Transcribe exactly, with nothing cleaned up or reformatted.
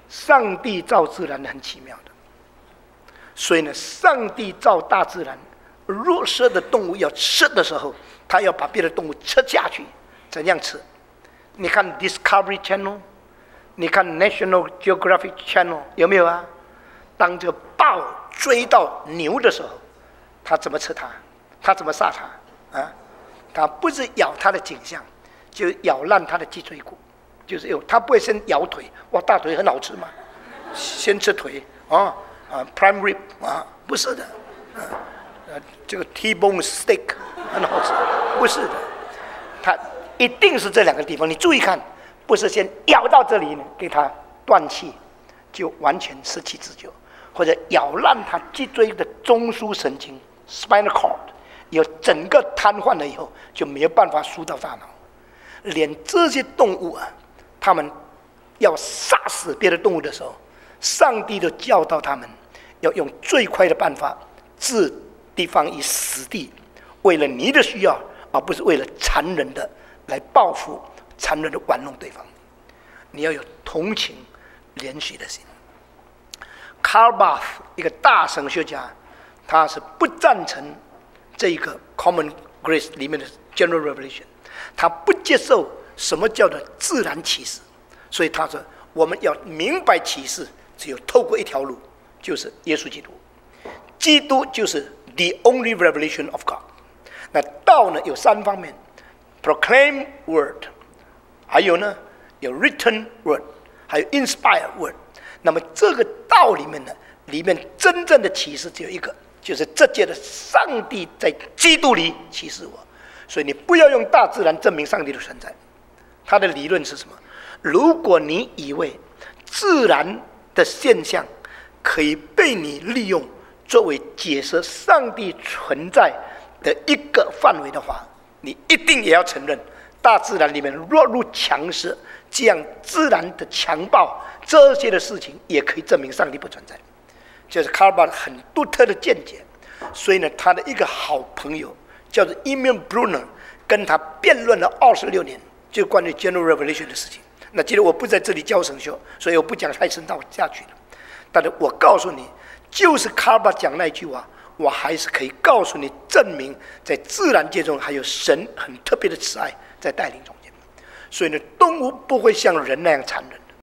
上帝造自然很奇妙的，所以呢，上帝造大自然，弱势的动物要吃的时候，他要把别的动物吃下去，怎样吃？你看 Discovery Channel， 你看 National Geographic Channel 有没有啊？当这个豹追到牛的时候，它怎么吃它？它怎么杀它？啊，它不是咬它的颈项，就咬烂它的脊椎骨，就是有它不会先咬腿，哇，大腿很好吃嘛，先吃腿啊啊 ，prime rib 啊，不是的，啊，呃，这个 T-bone steak 很好吃，不是的，它一定是这两个地方，你注意看，不是先咬到这里呢，给它断气，就完全失去自救，或者咬烂它脊椎的中枢神经 （spinal cord）， 有整个瘫痪了以后，就没有办法输到大脑。连这些动物啊，他们要杀死别的动物的时候，上帝都教导他们要用最快的办法置对方于死地，为了你的需要，而不是为了残忍的来报复、残忍的玩弄对方。你要有同情、怜恤的心。Karl Barth 一个大神学家，他是不赞成这一个 Common Grace 里面的 General Revelation， 他不接受什么叫做自然启示，所以他说我们要明白启示，只有透过一条路，就是耶稣基督。基督就是 the only revelation of God。那道呢有三方面 ：proclaim word， 还有呢有 written word， 还有 inspired word。那么这个道里面呢，里面真正的启示只有一个，就是这届的上帝在基督里启示我。所以你不要用大自然证明上帝的存在。他的理论是什么？如果你以为自然的现象可以被你利用作为解释上帝存在的一个范围的话，你一定也要承认大自然里面落入强势这样自然的强暴这些的事情也可以证明上帝不存在，这是卡尔巴很独特的见解。所以呢，他的一个好朋友叫做 Emil Brunner， 跟他辩论了二十六年，就关于 General Revelation 的事情。那今天我不在这里教神学，所以我不讲太深到下去了。但是我告诉你，就是卡尔巴讲那句话，我还是可以告诉你，证明在自然界中还有神很特别的慈爱在带领中间。所以呢，动物不会像人那样残忍。